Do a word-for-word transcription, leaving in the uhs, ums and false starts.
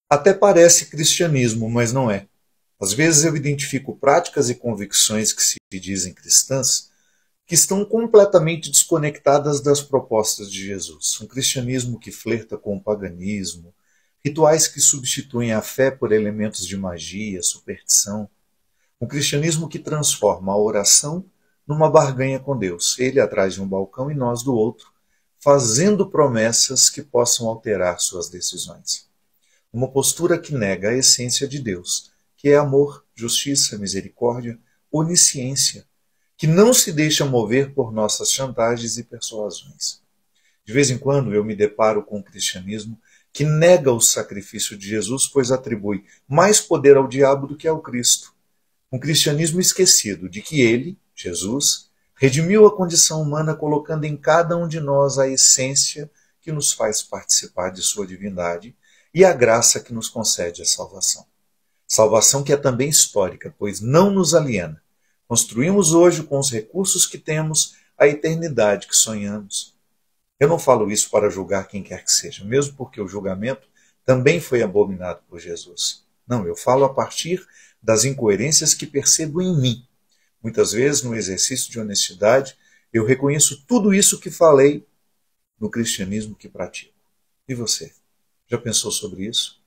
Até parece cristianismo, mas não é. Às vezes eu identifico práticas e convicções que se dizem cristãs que estão completamente desconectadas das propostas de Jesus. Um cristianismo que flerta com o paganismo, rituais que substituem a fé por elementos de magia, superstição. Um cristianismo que transforma a oração numa barganha com Deus, ele atrás de um balcão e nós do outro, fazendo promessas que possam alterar suas decisões. Uma postura que nega a essência de Deus, que é amor, justiça, misericórdia, onisciência, que não se deixa mover por nossas chantagens e persuasões. De vez em quando eu me deparo com um cristianismo que nega o sacrifício de Jesus, pois atribui mais poder ao diabo do que ao Cristo. Um cristianismo esquecido de que ele, Jesus, redimiu a condição humana colocando em cada um de nós a essência que nos faz participar de sua divindade e a graça que nos concede a salvação. Salvação que é também histórica, pois não nos aliena. Construímos hoje, com os recursos que temos, a eternidade que sonhamos. Eu não falo isso para julgar quem quer que seja, mesmo porque o julgamento também foi abominado por Jesus. Não, eu falo a partir das incoerências que percebo em mim. Muitas vezes, no exercício de honestidade, eu reconheço tudo isso que falei no cristianismo que pratico. E você? Já pensou sobre isso?